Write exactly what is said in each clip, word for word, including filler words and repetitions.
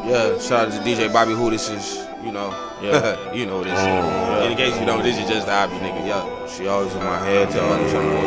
Yeah, shout out to D J Bobby Who. This is, you know, yeah, you know this. Yeah. In case you know, this is just the hobby, nigga. Yeah, she always in my head, though.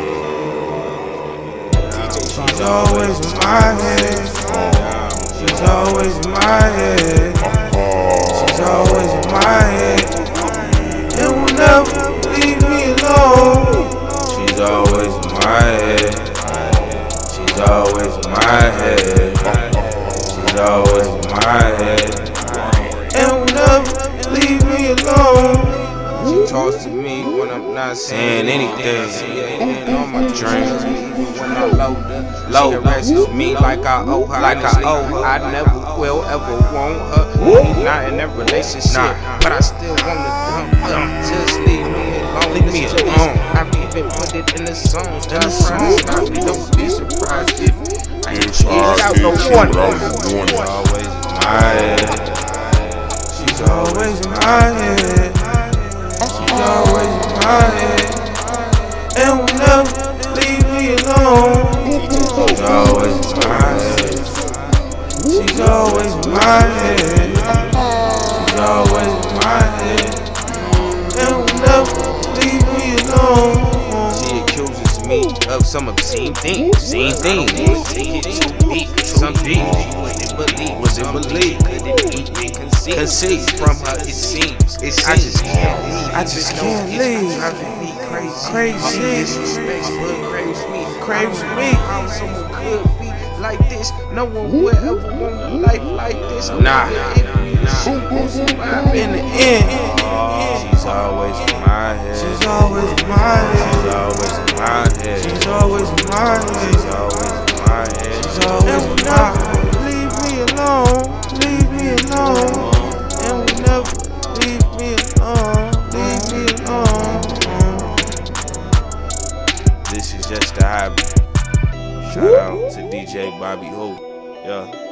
She's always in my head. She's always in my head. She's always in my head. And will never leave me alone. She's always in my head. She's always in my head. She's always in my head. And will never leave me alone. She talks to me when I'm not saying anything. Yeah, on my dreams. When I load her, she harasses me like I owe her. Like I owe her. I never will ever want her. Not in a relationship, but I still wanna dump her. Just leave me alone. Leave me alone. I even put it in the songs. In the songs, don't be surprised if I ain't cheated out no one. She's always in my head. She's always in my head. She's always in my head. And will never leave me alone. She's always in my head. She's always in my head. She's always in my head. And will never leave me alone. She accuses me of some obscene thing, obscene thing. Take it too deep, some deep. Wasn't believe, wasn't believe. Couldn't even conceive. Conceive from her, it seems. It seems. I just can't leave. I just can't leave. Driving me crazy. Crazy. Disrespect, but craves me. Craves me. How someone could be like this? No one would ever want a life like this. Nah. In the end, She's always in my head. she's always in my head. She's always in my head. She's always in my head. She's always in my head. She's always in my head. Leave me alone. Leave me alone. And will never leave me alone. Leave me alone. This is just a hobby. Shout out to D J Bobby Who. Yeah.